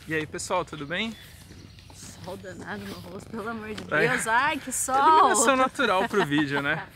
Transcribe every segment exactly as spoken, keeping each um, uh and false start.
E aí, pessoal, tudo bem? Sol danado no rosto, pelo amor de É. Deus. Ai, que sol! Iluminação natural pro vídeo, né?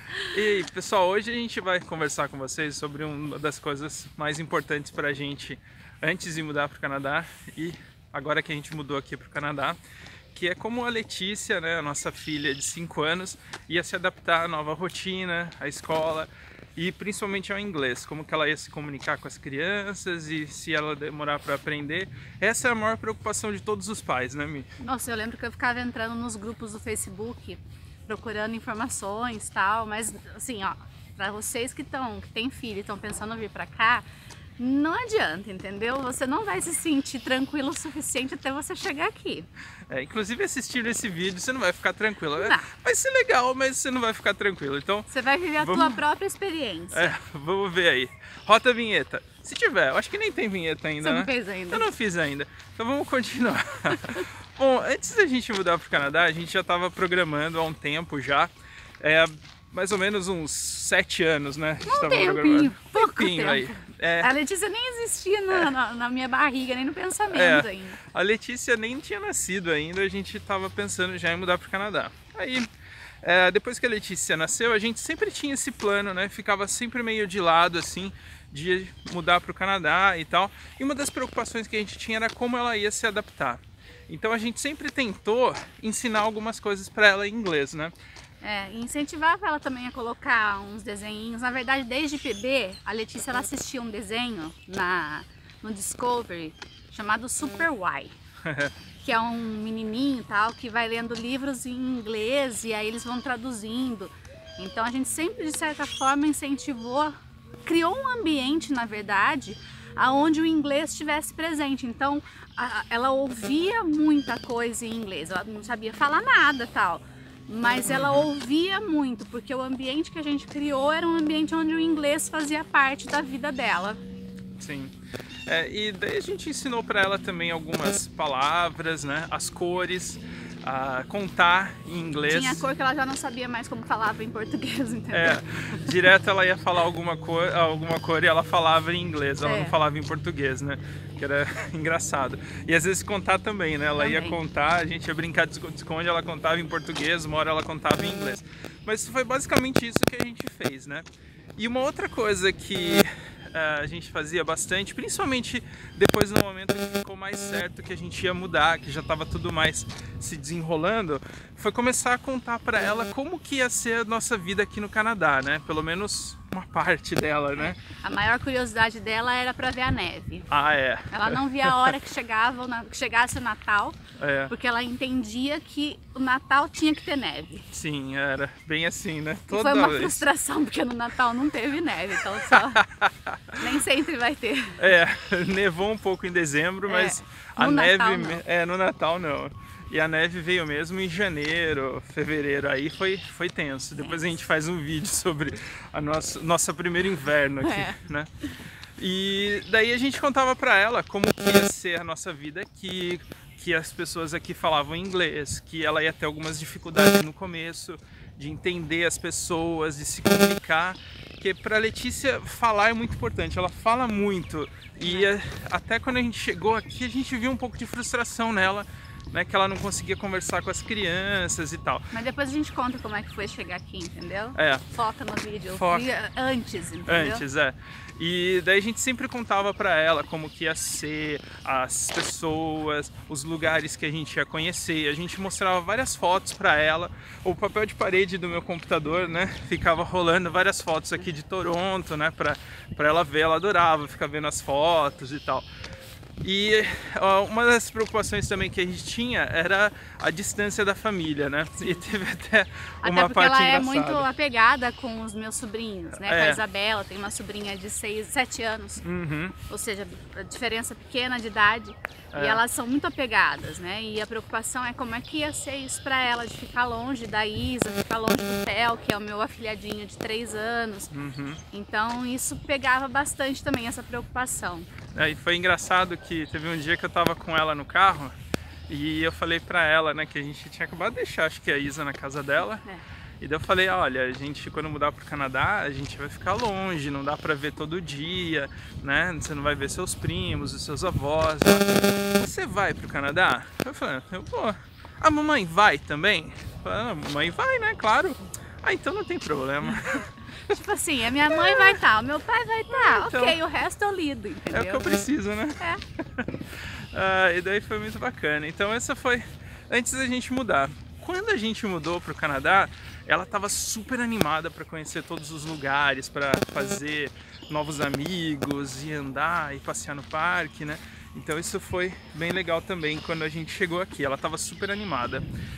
E pessoal, hoje a gente vai conversar com vocês sobre uma das coisas mais importantes pra gente antes de mudar pro Canadá e agora que a gente mudou aqui pro Canadá, que é como a Letícia, né, a nossa filha de cinco anos, ia se adaptar à nova rotina, à escola e principalmente ao inglês, como que ela ia se comunicar com as crianças e se ela demorar para aprender. Essa é a maior preocupação de todos os pais, né, Mi? Nossa, eu lembro que eu ficava entrando nos grupos do Facebook, procurando informações e tal, mas assim, ó, pra vocês que estão, que têm filho e estão pensando em vir pra cá, não adianta, entendeu? Você não vai se sentir tranquilo o suficiente até você chegar aqui. É, inclusive assistindo esse vídeo você não vai ficar tranquilo. Não. Vai ser legal, mas você não vai ficar tranquilo. Então Você vai viver a vamos... tua própria experiência. É, vamos ver aí. Rota a vinheta. Se tiver, eu acho que nem tem vinheta ainda, Você né? não fez ainda? Eu não fiz ainda. Então vamos continuar. Bom, antes da gente mudar para o Canadá, a gente já estava programando há um tempo já. É, mais ou menos uns sete anos, né? A gente Um tava tempinho, programando. pouco Tempinho tempo. aí. É, A Letícia nem existia na, na, na minha barriga, nem no pensamento É, ainda. a Letícia nem tinha nascido ainda, a gente estava pensando já em mudar para o Canadá. Aí, é, depois que a Letícia nasceu, a gente sempre tinha esse plano, né? Ficava sempre meio de lado, assim, de mudar para o Canadá e tal. E uma das preocupações que a gente tinha era como ela ia se adaptar. Então a gente sempre tentou ensinar algumas coisas para ela em inglês, né? É, incentivava ela também a colocar uns desenhinhos. Na verdade, desde bebê, a Letícia ela assistia um desenho na, no Discovery chamado Super Why, que é um menininho tal que vai lendo livros em inglês e aí eles vão traduzindo. Então a gente sempre, de certa forma, incentivou, criou um ambiente, na verdade, aonde o inglês estivesse presente. Então a, ela ouvia muita coisa em inglês, ela não sabia falar nada tal. Mas ela ouvia muito, porque o ambiente que a gente criou era um ambiente onde o inglês fazia parte da vida dela. Sim. É, e daí a gente ensinou para ela também algumas palavras, né? As cores, a contar em inglês. Tinha cor que ela já não sabia mais como falava em português, entendeu? É, direto ela ia falar alguma cor, alguma cor e ela falava em inglês, ela É. não falava em português, né? Que era engraçado. E às vezes contar também, né? Ela ia Também. contar, a gente ia brincar de esconde-esconde, ela contava em português, uma hora ela contava em inglês. Mas foi basicamente isso que a gente fez, né? E uma outra coisa que uh, a gente fazia bastante, principalmente depois no momento que ficou mais certo que a gente ia mudar, que já estava tudo mais se desenrolando, foi começar a contar para ela como que ia ser a nossa vida aqui no Canadá, né? Pelo menos uma parte dela, né? A maior curiosidade dela era para ver a neve. Ah, é. Ela não via a hora que, chegava, o na- que chegasse o Natal, É. porque ela entendia que o Natal tinha que ter neve. Sim, era bem assim, né? E Toda foi uma vez. frustração, porque no Natal não teve neve, então só nem sempre vai ter. É, nevou um pouco em dezembro, É, mas no a Natal neve... não. É, no Natal não. E a neve veio mesmo em janeiro, fevereiro, aí foi, foi tenso. Depois a gente faz um vídeo sobre a nossa, nosso primeiro inverno aqui, É. né? E daí a gente contava pra ela como que ia ser a nossa vida aqui, que as pessoas aqui falavam inglês, que ela ia ter algumas dificuldades no começo de entender as pessoas, de se comunicar, porque para Letícia falar é muito importante, ela fala muito e eh, até quando a gente chegou aqui a gente viu um pouco de frustração nela, né, que ela não conseguia conversar com as crianças e tal. Mas depois a gente conta como é que foi chegar aqui, entendeu? É. Foca no vídeo. Foca. Via antes, entendeu? Antes, é. E daí a gente sempre contava pra ela como que ia ser, as pessoas, os lugares que a gente ia conhecer. A gente mostrava várias fotos pra ela. O papel de parede do meu computador, né, ficava rolando várias fotos aqui de Toronto, né, pra, pra ela ver. Ela adorava ficar vendo as fotos e tal. E ó, uma das preocupações também que a gente tinha era a distância da família, né? E teve até uma Até porque parte ela é engraçada. muito apegada com os meus sobrinhos, né? Com É. a Isabela, tem uma sobrinha de seis, sete anos, Uhum. ou seja, a diferença pequena de idade. É. E elas são muito apegadas, né? E a preocupação é como é que ia ser isso pra ela, de ficar longe da Isa, ficar longe do Theo, que é o meu afilhadinho de três anos. Uhum. Então isso pegava bastante também, essa preocupação. Aí foi engraçado que teve um dia que eu tava com ela no carro e eu falei pra ela, né, que a gente tinha acabado de deixar, acho que a Isa na casa dela. É. E daí eu falei, olha, a gente quando mudar pro Canadá, a gente vai ficar longe, não dá pra ver todo dia, né? Você não vai ver seus primos, os seus avós. Você vai pro Canadá? Eu falei, eu vou. A mamãe vai também? Eu falei, a mamãe vai, né? Claro. Ah, então não tem problema. Tipo assim, a minha mãe vai estar, o meu pai vai estar, então, ok, o resto eu lido, entendeu? É o que eu preciso, né? É. Ah, e daí foi muito bacana. Então essa foi antes da gente mudar. Quando a gente mudou para o Canadá, ela estava super animada para conhecer todos os lugares, para fazer novos amigos e andar e passear no parque, né? Então isso foi bem legal também quando a gente chegou aqui. Ela estava super animada.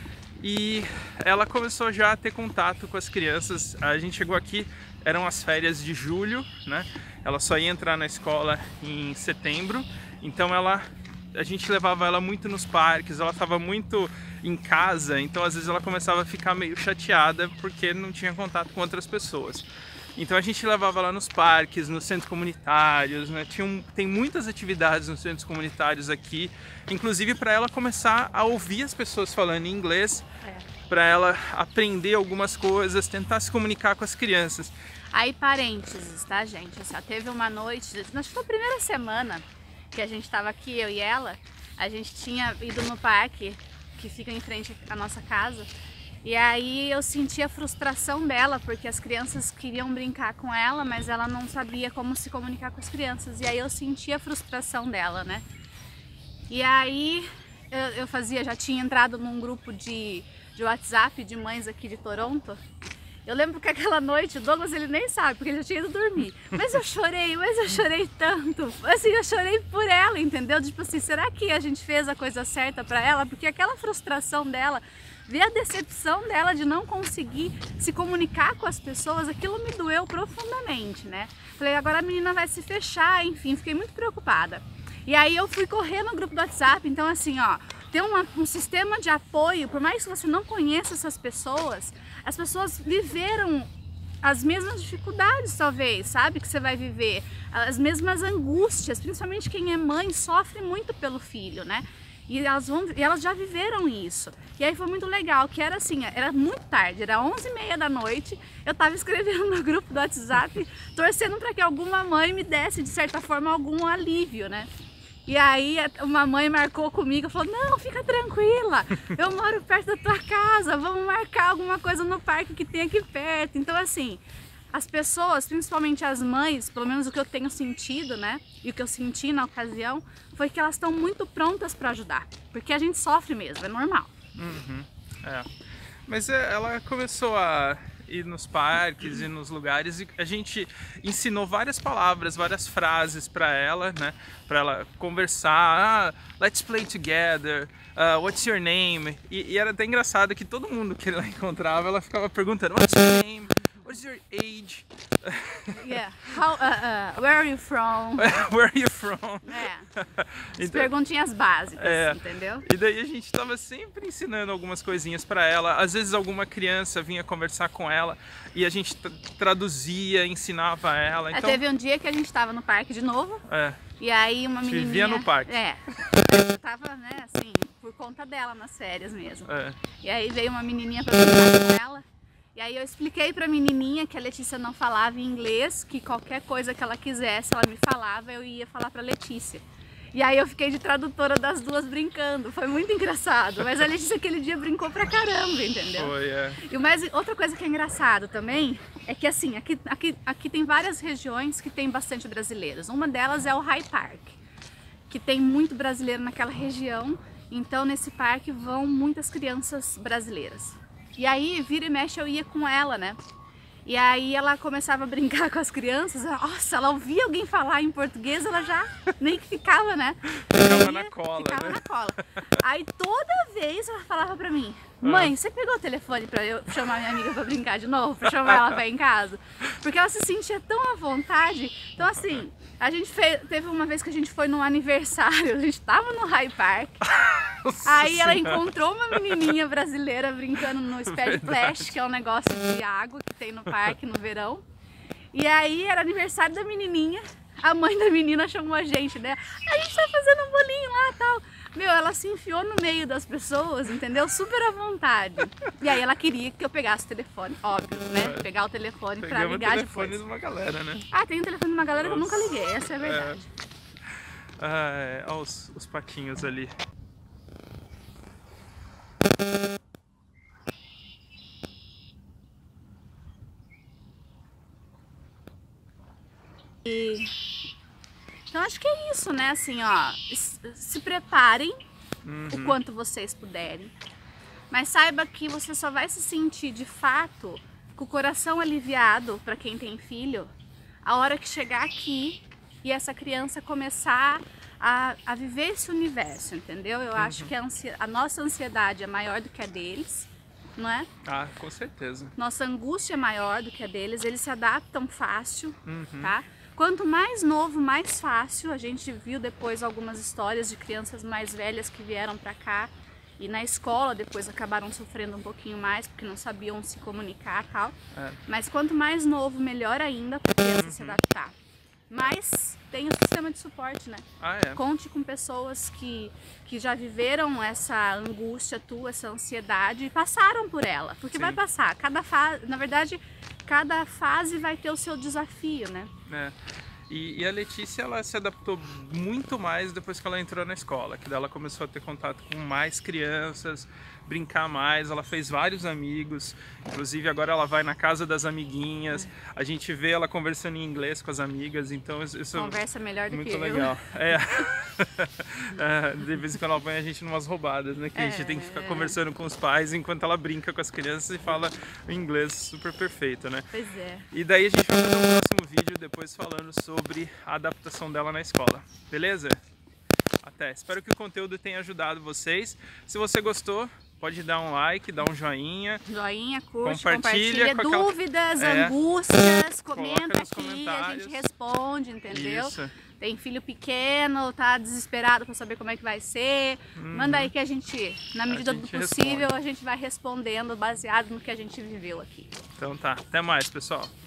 E ela começou já a ter contato com as crianças. A gente chegou aqui, eram as férias de julho, né? Ela só ia entrar na escola em setembro, então ela, a gente levava ela muito nos parques, ela estava muito em casa, então às vezes ela começava a ficar meio chateada porque não tinha contato com outras pessoas. Então a gente levava ela nos parques, nos centros comunitários, né? Tinha um, tem muitas atividades nos centros comunitários aqui, inclusive para ela começar a ouvir as pessoas falando em inglês, é. Para ela aprender algumas coisas, tentar se comunicar com as crianças. Aí, parênteses, tá, gente? Assim, teve uma noite, acho que foi a primeira semana que a gente estava aqui, eu e ela, a gente tinha ido no parque que fica em frente à nossa casa. E aí eu senti a frustração dela, porque as crianças queriam brincar com ela, mas ela não sabia como se comunicar com as crianças. E aí eu senti a frustração dela, né? E aí eu, eu fazia, já tinha entrado num grupo de, de WhatsApp de mães aqui de Toronto. Eu lembro que aquela noite, o Douglas ele nem sabe, porque ele já tinha ido dormir. Mas eu chorei, mas eu chorei tanto. Assim, eu chorei por ela, entendeu? Tipo assim, será que a gente fez a coisa certa pra ela? Porque aquela frustração dela, ver a decepção dela de não conseguir se comunicar com as pessoas, aquilo me doeu profundamente, né? Falei, agora a menina vai se fechar, enfim, fiquei muito preocupada. E aí eu fui correr no grupo do WhatsApp, então assim, ó, ter uma, um sistema de apoio, por mais que você não conheça essas pessoas, as pessoas viveram as mesmas dificuldades, talvez, sabe, que você vai viver, as mesmas angústias, principalmente quem é mãe sofre muito pelo filho, né? E elas, vão, e elas já viveram isso. E aí foi muito legal, que era assim, era muito tarde, era onze e meia da noite, eu tava escrevendo no grupo do WhatsApp, torcendo para que alguma mãe me desse, de certa forma, algum alívio, né? E aí uma mãe marcou comigo e falou, não, fica tranquila, eu moro perto da tua casa, vamos marcar alguma coisa no parque que tem aqui perto. Então assim, as pessoas, principalmente as mães, pelo menos o que eu tenho sentido, né, e o que eu senti na ocasião, foi que elas estão muito prontas para ajudar, porque a gente sofre mesmo, é normal. Uhum, é. Mas ela começou a ir nos parques e nos lugares e a gente ensinou várias palavras, várias frases para ela, né, para ela conversar, ah, let's play together, uh, what's your name? E, e era até engraçado que todo mundo que ela encontrava, ela ficava perguntando, what's your name? What's your age? Yeah. How, uh, uh, where are you from? Where are you from? É. As Então, perguntinhas básicas, é, entendeu? E daí a gente tava sempre ensinando algumas coisinhas para ela. Às vezes alguma criança vinha conversar com ela e a gente traduzia, ensinava ela. Então, é, teve um dia que a gente tava no parque de novo. É. E aí uma menininha... Vivia no parque. É. Eu tava, né, assim, por conta dela nas férias mesmo. É. E aí veio uma menininha pra brincar com ela. E aí eu expliquei pra menininha que a Letícia não falava inglês, que qualquer coisa que ela quisesse, ela me falava, eu ia falar pra Letícia. E aí eu fiquei de tradutora das duas brincando, foi muito engraçado. Mas a Letícia aquele dia brincou pra caramba, entendeu? Foi, é. E mais, outra coisa que é engraçado também, é que assim, aqui, aqui, aqui tem várias regiões que tem bastante brasileiros. Uma delas é o High Park, que tem muito brasileiro naquela região. Então nesse parque vão muitas crianças brasileiras. E aí, vira e mexe, eu ia com ela, né? E aí ela começava a brincar com as crianças, nossa, ela ouvia alguém falar em português, ela já meio que ficava, né? Ficava na cola, Ficava né? na cola. Aí toda vez ela falava pra mim, mãe, você pegou o telefone pra eu chamar minha amiga pra brincar de novo? Pra chamar ela pra ir em casa? Porque ela se sentia tão à vontade. Então assim, a gente fez, teve uma vez que a gente foi num aniversário, a gente tava no High Park. Nossa Aí ela Senhora. encontrou uma menininha brasileira brincando no Splash Splash, que é um negócio de água que tem no parque no verão. E aí era aniversário da menininha, a mãe da menina chamou a gente, né? A gente tá fazendo um bolinho lá e tal. Meu, ela se enfiou no meio das pessoas, entendeu? Super à vontade. E aí ela queria que eu pegasse o telefone, óbvio, né? Pegar o telefone pra Pegamos ligar o telefone depois. de uma galera, né? Ah, tem o telefone de uma galera Nossa. que eu nunca liguei, essa é a verdade. É. Ah, olha os, os paquinhos ali. E... Então acho que é isso, né? Assim, ó, se preparem Uhum. o quanto vocês puderem. Mas saiba que você só vai se sentir de fato com o coração aliviado para quem tem filho a hora que chegar aqui e essa criança começar a, a viver esse universo, entendeu? Eu uhum. acho que a, ansia, a nossa ansiedade é maior do que a deles, não é? Ah, com certeza. Nossa angústia é maior do que a deles, eles se adaptam fácil, uhum. tá? Quanto mais novo, mais fácil. A gente viu depois algumas histórias de crianças mais velhas que vieram para cá e na escola depois acabaram sofrendo um pouquinho mais porque não sabiam se comunicar e tal. É. Mas quanto mais novo, melhor ainda para a criança uhum. se adaptar. Mas tem o sistema de suporte, né? Ah, é. Conte com pessoas que, que já viveram essa angústia tua, essa ansiedade e passaram por ela. Porque Sim. vai passar. Cada fase, na verdade, cada fase vai ter o seu desafio, né? É. E, e a Letícia, ela se adaptou muito mais depois que ela entrou na escola, que daí ela começou a ter contato com mais crianças, brincar mais, ela fez vários amigos, inclusive agora ela vai na casa das amiguinhas, a gente vê ela conversando em inglês com as amigas, então isso conversa melhor do muito que legal. eu. É. É, de vez em quando ela põe a gente numas roubadas, né, que a gente é, tem que ficar é. conversando com os pais enquanto ela brinca com as crianças e fala o inglês super perfeito, né? Pois é. E daí a gente vai fazer um próximo vídeo depois falando sobre a adaptação dela na escola, beleza? Até, espero que o conteúdo tenha ajudado vocês. Se você gostou, pode dar um like, dar um joinha. Joinha, curte, compartilha. compartilha. Dúvidas, aquela... é, angústias, comenta aqui, a gente comentários. responde, entendeu? Isso. Tem filho pequeno, tá desesperado para saber como é que vai ser. Uhum. Manda aí que a gente, na medida gente do possível, responde. a gente vai respondendo baseado no que a gente viveu aqui. Então tá, até mais, pessoal.